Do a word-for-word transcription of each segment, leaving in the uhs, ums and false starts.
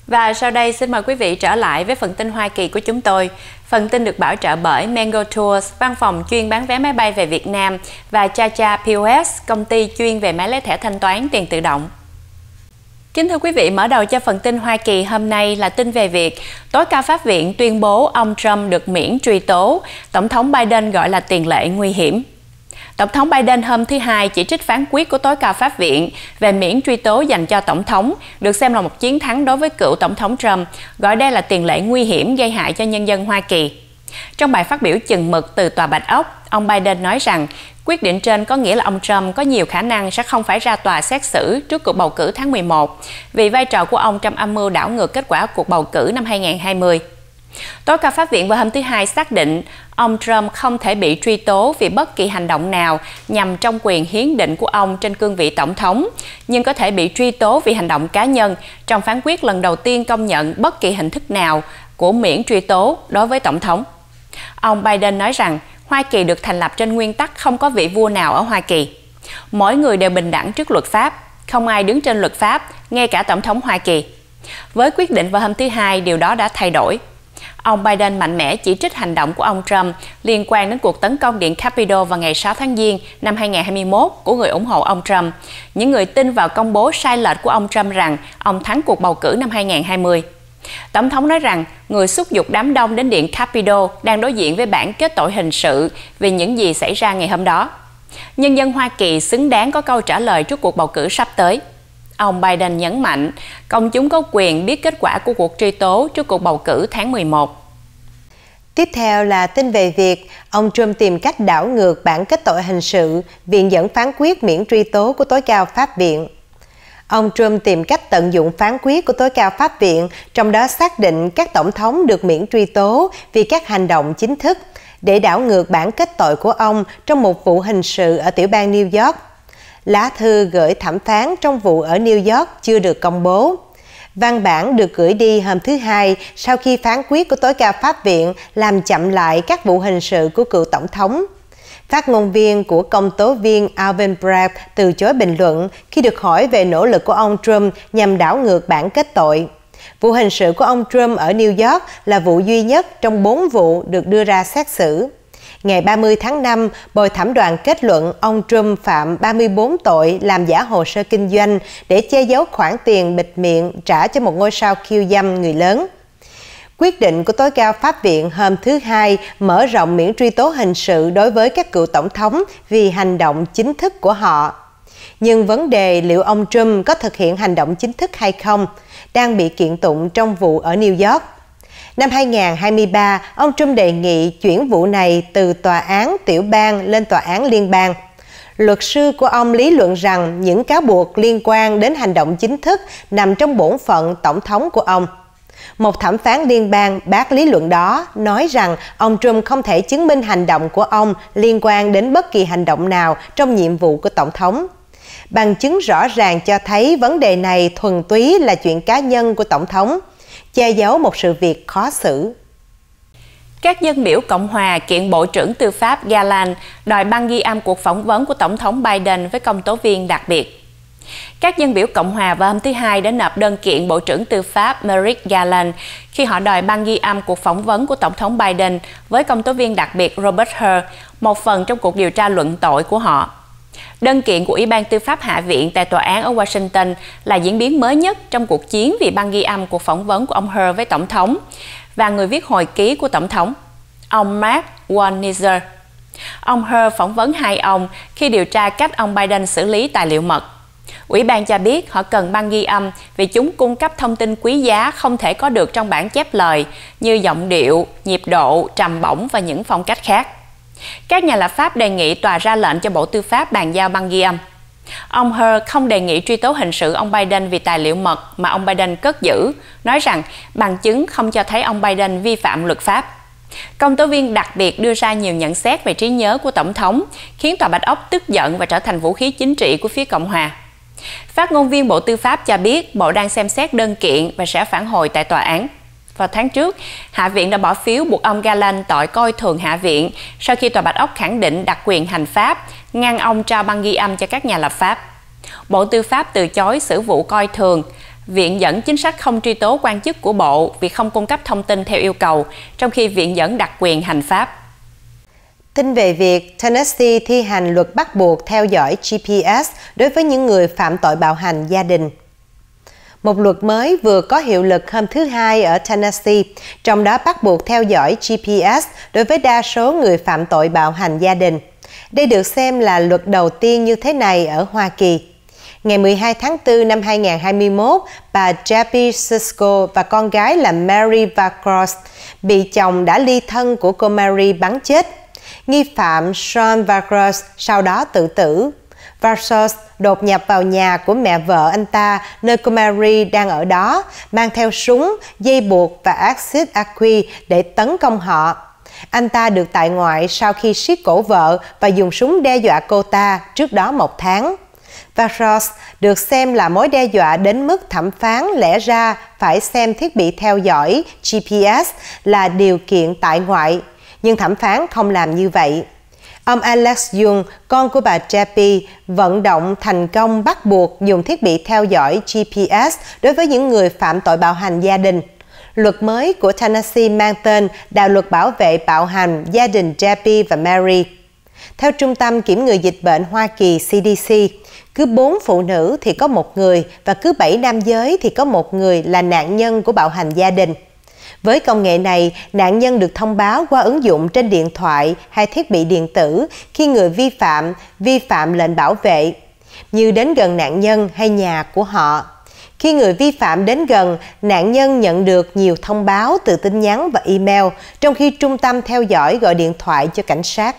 Và sau đây xin mời quý vị trở lại với phần tin Hoa Kỳ của chúng tôi. Phần tin được bảo trợ bởi Mango Tours, văn phòng chuyên bán vé máy bay về Việt Nam, và Chacha pê ô ét, công ty chuyên về máy lấy thẻ thanh toán tiền tự động. Kính thưa quý vị, mở đầu cho phần tin Hoa Kỳ hôm nay là tin về việc tối cao pháp viện tuyên bố ông Trump được miễn truy tố, Tổng thống Biden gọi là tiền lệ nguy hiểm. Tổng thống Biden hôm thứ Hai chỉ trích phán quyết của tối cao pháp viện về miễn truy tố dành cho Tổng thống, được xem là một chiến thắng đối với cựu Tổng thống Trump, gọi đây là tiền lệ nguy hiểm gây hại cho nhân dân Hoa Kỳ. Trong bài phát biểu chừng mực từ Tòa Bạch Ốc, ông Biden nói rằng quyết định trên có nghĩa là ông Trump có nhiều khả năng sẽ không phải ra tòa xét xử trước cuộc bầu cử tháng mười một vì vai trò của ông trong âm mưu đảo ngược kết quả cuộc bầu cử năm hai nghìn không trăm hai mươi. Tối cao pháp viện vào hôm thứ Hai xác định ông Trump không thể bị truy tố vì bất kỳ hành động nào nhằm trong quyền hiến định của ông trên cương vị tổng thống, nhưng có thể bị truy tố vì hành động cá nhân trong phán quyết lần đầu tiên công nhận bất kỳ hình thức nào của miễn truy tố đối với tổng thống. Ông Biden nói rằng Hoa Kỳ được thành lập trên nguyên tắc không có vị vua nào ở Hoa Kỳ. Mỗi người đều bình đẳng trước luật pháp, không ai đứng trên luật pháp, ngay cả tổng thống Hoa Kỳ. Với quyết định vào hôm thứ Hai, điều đó đã thay đổi. Ông Biden mạnh mẽ chỉ trích hành động của ông Trump liên quan đến cuộc tấn công Điện Capitol vào ngày sáu tháng Giêng năm hai nghìn không trăm hai mươi mốt của người ủng hộ ông Trump, những người tin vào công bố sai lệch của ông Trump rằng ông thắng cuộc bầu cử năm hai nghìn không trăm hai mươi. Tổng thống nói rằng người xúi giục đám đông đến Điện Capitol đang đối diện với bản kết tội hình sự vì những gì xảy ra ngày hôm đó. Nhân dân Hoa Kỳ xứng đáng có câu trả lời trước cuộc bầu cử sắp tới. Ông Biden nhấn mạnh, công chúng có quyền biết kết quả của cuộc truy tố trước cuộc bầu cử tháng mười một. Tiếp theo là tin về việc ông Trump tìm cách đảo ngược bản kết tội hình sự, viện dẫn phán quyết miễn truy tố của tối cao pháp viện. Ông Trump tìm cách tận dụng phán quyết của tối cao pháp viện, trong đó xác định các tổng thống được miễn truy tố vì các hành động chính thức, để đảo ngược bản kết tội của ông trong một vụ hình sự ở tiểu bang New York. Lá thư gửi thẩm phán trong vụ ở New York chưa được công bố. Văn bản được gửi đi hôm thứ Hai sau khi phán quyết của tối cao pháp viện làm chậm lại các vụ hình sự của cựu tổng thống. Phát ngôn viên của công tố viên Alvin Bragg từ chối bình luận khi được hỏi về nỗ lực của ông Trump nhằm đảo ngược bản kết tội. Vụ hình sự của ông Trump ở New York là vụ duy nhất trong bốn vụ được đưa ra xét xử. Ngày ba mươi tháng năm, bồi thẩm đoàn kết luận ông Trump phạm ba mươi bốn tội làm giả hồ sơ kinh doanh để che giấu khoản tiền bịt miệng trả cho một ngôi sao khiêu dâm người lớn. Quyết định của tối cao pháp viện hôm thứ Hai mở rộng miễn truy tố hình sự đối với các cựu tổng thống vì hành động chính thức của họ. Nhưng vấn đề liệu ông Trump có thực hiện hành động chính thức hay không đang bị kiện tụng trong vụ ở New York. Năm hai nghìn không trăm hai mươi ba, ông Trump đề nghị chuyển vụ này từ tòa án tiểu bang lên tòa án liên bang. Luật sư của ông lý luận rằng những cáo buộc liên quan đến hành động chính thức nằm trong bổn phận tổng thống của ông. Một thẩm phán liên bang bác lý luận đó, nói rằng ông Trump không thể chứng minh hành động của ông liên quan đến bất kỳ hành động nào trong nhiệm vụ của tổng thống. Bằng chứng rõ ràng cho thấy vấn đề này thuần túy là chuyện cá nhân của tổng thống, che giấu một sự việc khó xử. Các dân biểu Cộng hòa kiện Bộ trưởng Tư pháp Garland đòi băng ghi âm cuộc phỏng vấn của Tổng thống Biden với công tố viên đặc biệt. Các dân biểu Cộng hòa vào hôm thứ Hai đã nộp đơn kiện Bộ trưởng Tư pháp Merrick Garland khi họ đòi băng ghi âm cuộc phỏng vấn của Tổng thống Biden với công tố viên đặc biệt Robert Hur, một phần trong cuộc điều tra luận tội của họ. Đơn kiện của Ủy ban Tư pháp Hạ viện tại tòa án ở Washington là diễn biến mới nhất trong cuộc chiến vì băng ghi âm cuộc phỏng vấn của ông Hur với Tổng thống và người viết hồi ký của Tổng thống, ông Mark Warner. Ông Hur phỏng vấn hai ông khi điều tra cách ông Biden xử lý tài liệu mật. Ủy ban cho biết họ cần băng ghi âm vì chúng cung cấp thông tin quý giá không thể có được trong bản chép lời như giọng điệu, nhịp độ, trầm bổng và những phong cách khác. Các nhà lập pháp đề nghị tòa ra lệnh cho Bộ Tư pháp bàn giao băng ghi âm. Ông Hur không đề nghị truy tố hình sự ông Biden vì tài liệu mật mà ông Biden cất giữ, nói rằng bằng chứng không cho thấy ông Biden vi phạm luật pháp. Công tố viên đặc biệt đưa ra nhiều nhận xét về trí nhớ của Tổng thống, khiến Tòa Bạch Ốc tức giận và trở thành vũ khí chính trị của phía Cộng hòa. Phát ngôn viên Bộ Tư pháp cho biết Bộ đang xem xét đơn kiện và sẽ phản hồi tại tòa án. Vào tháng trước, Hạ viện đã bỏ phiếu buộc ông Garland tội coi thường Hạ viện sau khi Tòa Bạch Ốc khẳng định đặc quyền hành pháp, ngăn ông trao băng ghi âm cho các nhà lập pháp. Bộ Tư pháp từ chối xử vụ coi thường Viện dẫn chính sách không truy tố quan chức của Bộ vì không cung cấp thông tin theo yêu cầu, trong khi Viện dẫn đặc quyền hành pháp. Tin về việc Tennessee thi hành luật bắt buộc theo dõi G P S đối với những người phạm tội bạo hành gia đình. Một luật mới vừa có hiệu lực hôm thứ Hai ở Tennessee, trong đó bắt buộc theo dõi G P S đối với đa số người phạm tội bạo hành gia đình. Đây được xem là luật đầu tiên như thế này ở Hoa Kỳ. Ngày mười hai tháng tư năm hai nghìn không trăm hai mươi mốt, bà Debbie Sisko và con gái là Mary Varcross bị chồng đã ly thân của cô Mary bắn chết. Nghi phạm Sean Varcross sau đó tự tử. Varcross đột nhập vào nhà của mẹ vợ anh ta, nơi cô Mary đang ở đó, mang theo súng, dây buộc và axit aqui để tấn công họ. Anh ta được tại ngoại sau khi siết cổ vợ và dùng súng đe dọa cô ta trước đó một tháng. Varcross được xem là mối đe dọa đến mức thẩm phán lẽ ra phải xem thiết bị theo dõi G P S là điều kiện tại ngoại, nhưng thẩm phán không làm như vậy. Ông Alex Young, con của bà Debbie, vận động thành công bắt buộc dùng thiết bị theo dõi G P S đối với những người phạm tội bạo hành gia đình. Luật mới của Tennessee mang tên Đạo luật bảo vệ bạo hành gia đình Debbie và Mary. Theo Trung tâm Kiểm ngừa Dịch bệnh Hoa Kỳ C D C, cứ bốn phụ nữ thì có một người và cứ bảy nam giới thì có một người là nạn nhân của bạo hành gia đình. Với công nghệ này, nạn nhân được thông báo qua ứng dụng trên điện thoại hay thiết bị điện tử khi người vi phạm vi phạm lệnh bảo vệ, như đến gần nạn nhân hay nhà của họ. Khi người vi phạm đến gần, nạn nhân nhận được nhiều thông báo từ tin nhắn và email, trong khi trung tâm theo dõi gọi điện thoại cho cảnh sát.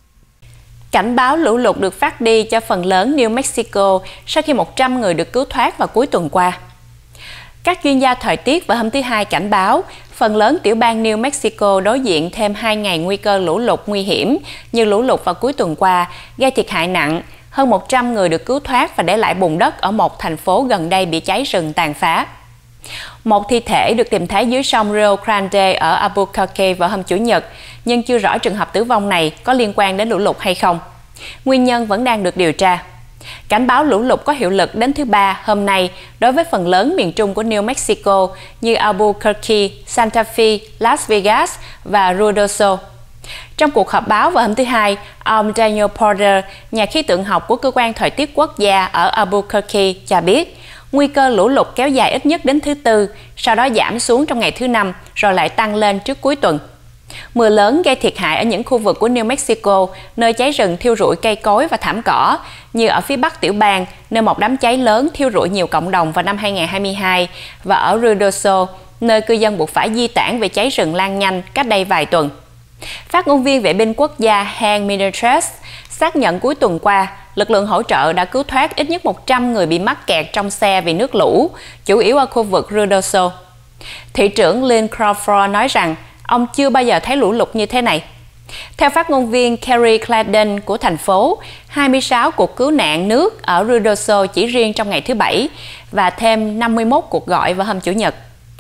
Cảnh báo lũ lụt được phát đi cho phần lớn New Mexico sau khi một trăm người được cứu thoát vào cuối tuần qua. Các chuyên gia thời tiết vào hôm thứ Hai cảnh báo phần lớn tiểu bang New Mexico đối diện thêm hai ngày nguy cơ lũ lụt nguy hiểm như lũ lụt vào cuối tuần qua, gây thiệt hại nặng. Hơn một trăm người được cứu thoát và để lại bùn đất ở một thành phố gần đây bị cháy rừng tàn phá. Một thi thể được tìm thấy dưới sông Rio Grande ở Albuquerque vào hôm Chủ nhật, nhưng chưa rõ trường hợp tử vong này có liên quan đến lũ lụt hay không. Nguyên nhân vẫn đang được điều tra. Cảnh báo lũ lụt có hiệu lực đến thứ Ba hôm nay đối với phần lớn miền trung của New Mexico như Albuquerque, Santa Fe, Las Vegas và Ruidoso. Trong cuộc họp báo vào hôm thứ Hai, ông Daniel Porter, nhà khí tượng học của Cơ quan Thời tiết Quốc gia ở Albuquerque, cho biết nguy cơ lũ lụt kéo dài ít nhất đến thứ Tư, sau đó giảm xuống trong ngày thứ Năm, rồi lại tăng lên trước cuối tuần. Mưa lớn gây thiệt hại ở những khu vực của New Mexico, nơi cháy rừng thiêu rụi cây cối và thảm cỏ, như ở phía bắc tiểu bang, nơi một đám cháy lớn thiêu rụi nhiều cộng đồng vào năm hai nghìn không trăm hai mươi hai, và ở Ruidoso, nơi cư dân buộc phải di tản vì cháy rừng lan nhanh cách đây vài tuần. Phát ngôn viên vệ binh quốc gia Hank Meneses xác nhận cuối tuần qua, lực lượng hỗ trợ đã cứu thoát ít nhất một trăm người bị mắc kẹt trong xe vì nước lũ, chủ yếu ở khu vực Ruidoso. Thị trưởng Lynn Crawford nói rằng ông chưa bao giờ thấy lũ lụt như thế này. Theo phát ngôn viên Kerry Cladden của thành phố, hai mươi sáu cuộc cứu nạn nước ở Ruidoso chỉ riêng trong ngày thứ Bảy và thêm năm mươi mốt cuộc gọi vào hôm Chủ nhật.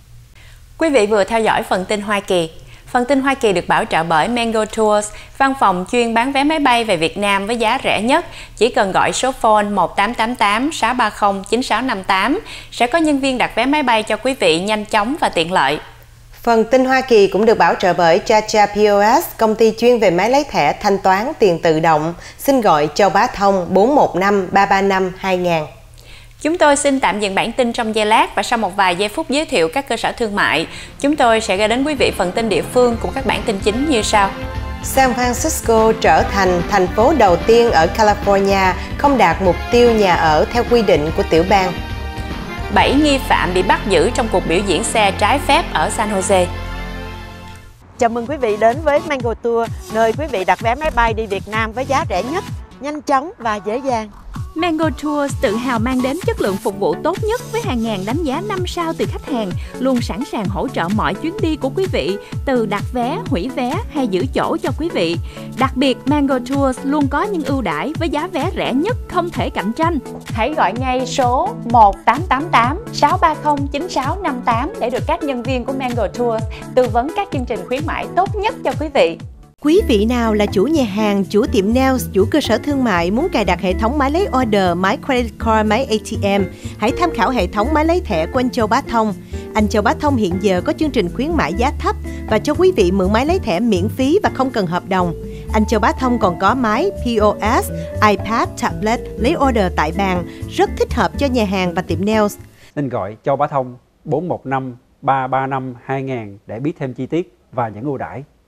Quý vị vừa theo dõi phần tin Hoa Kỳ. Phần tin Hoa Kỳ được bảo trợ bởi Mango Tours, văn phòng chuyên bán vé máy bay về Việt Nam với giá rẻ nhất. Chỉ cần gọi số phone một tám tám tám sáu ba không chín sáu năm tám sẽ có nhân viên đặt vé máy bay cho quý vị nhanh chóng và tiện lợi. Phần tin Hoa Kỳ cũng được bảo trợ bởi Cha Cha P O S, công ty chuyên về máy lấy thẻ thanh toán tiền tự động. Xin gọi Châu Bá Thông bốn một năm ba ba năm hai nghìn. Chúng tôi xin tạm dừng bản tin trong giây lát và sau một vài giây phút giới thiệu các cơ sở thương mại, chúng tôi sẽ gửi đến quý vị phần tin địa phương cùng các bản tin chính như sau. San Francisco trở thành thành phố đầu tiên ở California không đạt mục tiêu nhà ở theo quy định của tiểu bang. bảy nghi phạm bị bắt giữ trong cuộc biểu diễn xe trái phép ở San Jose. Chào mừng quý vị đến với Mango Tour, nơi quý vị đặt vé máy bay đi Việt Nam với giá rẻ nhất, nhanh chóng và dễ dàng. Mango Tours tự hào mang đến chất lượng phục vụ tốt nhất với hàng ngàn đánh giá năm sao từ khách hàng, luôn sẵn sàng hỗ trợ mọi chuyến đi của quý vị, từ đặt vé, hủy vé hay giữ chỗ cho quý vị. Đặc biệt, Mango Tours luôn có những ưu đãi với giá vé rẻ nhất không thể cạnh tranh. Hãy gọi ngay số một tám tám tám sáu ba không chín sáu năm tám để được các nhân viên của Mango Tours tư vấn các chương trình khuyến mãi tốt nhất cho quý vị. Quý vị nào là chủ nhà hàng, chủ tiệm nails, chủ cơ sở thương mại muốn cài đặt hệ thống máy lấy order, máy credit card, máy a tê em, hãy tham khảo hệ thống máy lấy thẻ của anh Châu Bá Thông. Anh Châu Bá Thông hiện giờ có chương trình khuyến mãi giá thấp và cho quý vị mượn máy lấy thẻ miễn phí và không cần hợp đồng. Anh Châu Bá Thông còn có máy pê ô ét, iPad, tablet lấy order tại bàn, rất thích hợp cho nhà hàng và tiệm nails. Nên gọi Châu Bá Thông bốn một năm ba ba năm hai nghìn để biết thêm chi tiết và những ưu đãi.